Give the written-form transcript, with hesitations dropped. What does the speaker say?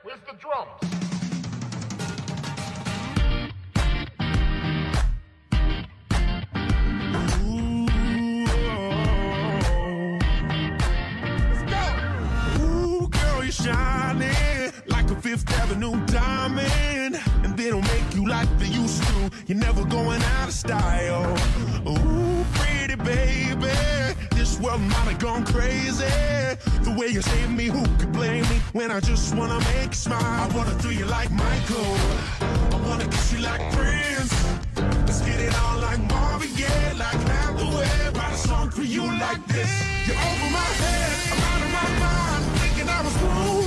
Where's the drums? Shining like a Fifth Avenue diamond, and they don't make you like they used to. You're never going out of style. Ooh, pretty baby, this world might have gone crazy. The way you saved me, who could blame me when I just wanna make you smile? I wanna do you like Michael, I wanna kiss you like Prince. Let's get it on like Marvin Gaye, like Hathaway. Write a song for you like this. You're over my head, I'm out of my mind, thinking I was wrong.